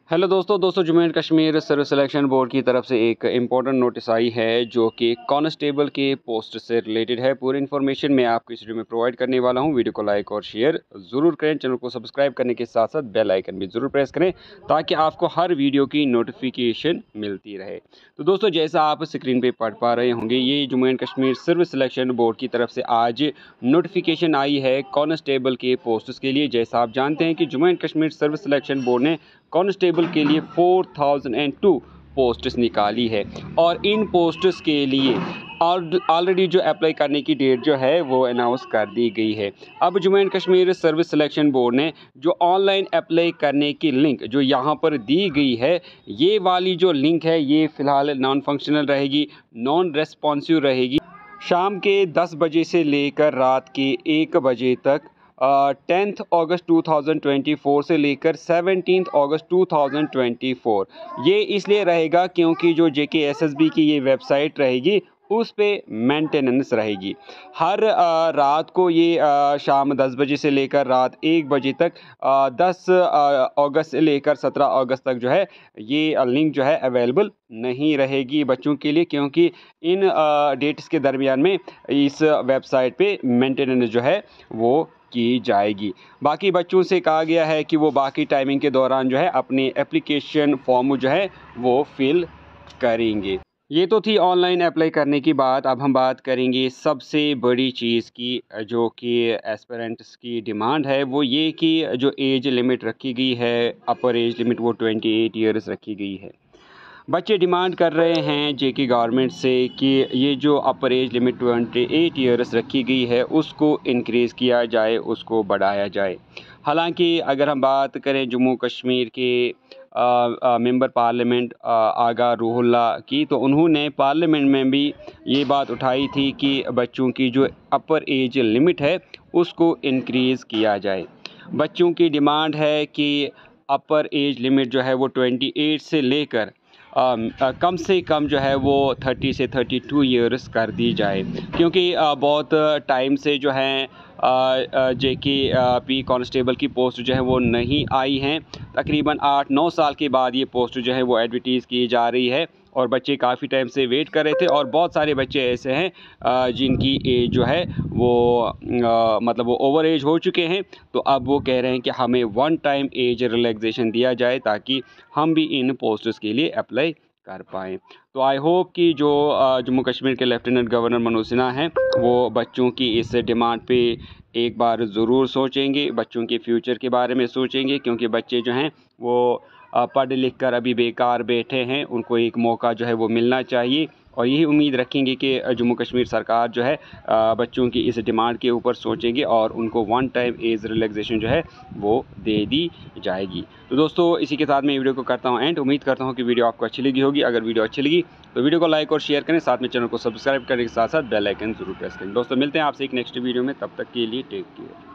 Hello दोस्तों Jammu and Kashmir service selection board की तरफ से एक इम्पॉर्टेंट नोटिस आई है जो कि कांस्टेबल के पोस्ट से रिलेटेड है। पूरी इन्फॉर्मेशन मैं आपको इस वीडियो में प्रोवाइड करने वाला हूं। वीडियो को लाइक और शेयर ज़रूर करें। चैनल को सब्सक्राइब करने के साथ साथ बेल आइकन भी ज़रूर प्रेस करें ताकि आपको हर वीडियो की नोटिफिकेशन मिलती रहे। तो दोस्तों, जैसा आप स्क्रीन पर पढ़ पा रहे होंगे, ये Jammu and Kashmir service selection board की तरफ से आज नोटिफिकेशन आई है कांस्टेबल के पोस्ट्स के लिए। जैसा आप जानते हैं कि Jammu and Kashmir service selection board ने कांस्टेबल के लिए 4002 पोस्ट्स निकाली है और इन पोस्ट्स के लिए ऑलरेडी जो अप्लाई करने की डेट जो है वो अनाउंस कर दी गई है। अब Jammu and Kashmir service selection board ने जो ऑनलाइन अप्लाई करने की लिंक जो यहाँ पर दी गई है, ये वाली जो लिंक है ये फ़िलहाल नॉन फंक्शनल रहेगी, नॉन रेस्पॉन्सिव रहेगी। शाम के 10 बजे से लेकर रात के 1 बजे तक 10 अगस्त 2024 से लेकर 17 अगस्त 2024 ये इसलिए रहेगा क्योंकि जो JKSSB की ये वेबसाइट रहेगी उस पे मेंटेनेंस रहेगी। हर रात को ये शाम 10 बजे से लेकर रात 1 बजे तक 10 अगस्त से लेकर 17 अगस्त तक जो है ये लिंक जो है अवेलेबल नहीं रहेगी बच्चों के लिए, क्योंकि इन डेट्स के दरमियान में इस वेबसाइट पे मेंटेनेंस जो है वो की जाएगी। बाकी बच्चों से कहा गया है कि वो बाकी टाइमिंग के दौरान जो है अपने एप्लीकेशन फॉर्म जो है वो फिल करेंगे। ये तो थी ऑनलाइन अप्लाई करने की बात। अब हम बात करेंगे सबसे बड़ी चीज़ की, जो कि एस्पिरेंट्स की डिमांड है वो ये कि जो एज लिमिट रखी गई है, अपर एज लिमिट वो 28 ईयर्स रखी गई है। बच्चे डिमांड कर रहे हैं JK गवर्नमेंट से कि ये जो अपर एज लिमिट 28 ईयर्स रखी गई है उसको इंक्रीज़ किया जाए, उसको बढ़ाया जाए। हालांकि अगर हम बात करें जम्मू कश्मीर के मेंबर पार्लियामेंट आगा रूहुल्ला की, तो उन्होंने पार्लियामेंट में भी ये बात उठाई थी कि बच्चों की जो अपर एज लिमिट है उसको इंक्रीज़ किया जाए। बच्चों की डिमांड है कि अपर एज लिमिट जो है वो 28 से लेकर कम से कम जो है वो 30 से 32 ईयर्स कर दी जाए, क्योंकि बहुत टाइम से जो है JKP कांस्टेबल की पोस्ट जो है वो नहीं आई हैं। तकरीबन 8-9 साल के बाद ये पोस्ट जो है वो एडवर्टीज़ की जा रही है और बच्चे काफ़ी टाइम से वेट कर रहे थे और बहुत सारे बच्चे ऐसे हैं जिनकी एज जो है वो मतलब वो ओवर एज हो चुके हैं। तो अब वो कह रहे हैं कि हमें वन टाइम एज रिलैक्सेशन दिया जाए ताकि हम भी इन पोस्ट्स के लिए अप्लाई कर पाएँ। तो आई होप कि जो जम्मू कश्मीर के लेफ्टिनेंट गवर्नर मनोज सिन्हा हैं वो बच्चों की इस डिमांड पे एक बार ज़रूर सोचेंगे, बच्चों के फ्यूचर के बारे में सोचेंगे, क्योंकि बच्चे जो हैं वो पढ़ लिख कर अभी बेकार बैठे हैं, उनको एक मौका जो है वो मिलना चाहिए। और यही उम्मीद रखेंगे कि जम्मू कश्मीर सरकार जो है बच्चों की इस डिमांड के ऊपर सोचेंगे और उनको वन टाइम एज रिलैक्सेशन जो है वो दे दी जाएगी। तो दोस्तों, इसी के साथ मैं वीडियो को करता हूँ एंड उम्मीद करता हूँ कि वीडियो आपको अच्छी लगी होगी। अगर वीडियो अच्छी लगी तो वीडियो को लाइक और शेयर करें, साथ में चैनल को सब्सक्राइब करने के साथ साथ बेल आइकन जरूर प्रेस करें। दोस्तों, मिलते हैं आपसे एक नेक्स्ट वीडियो में, तब तक के लिए टेक केयर।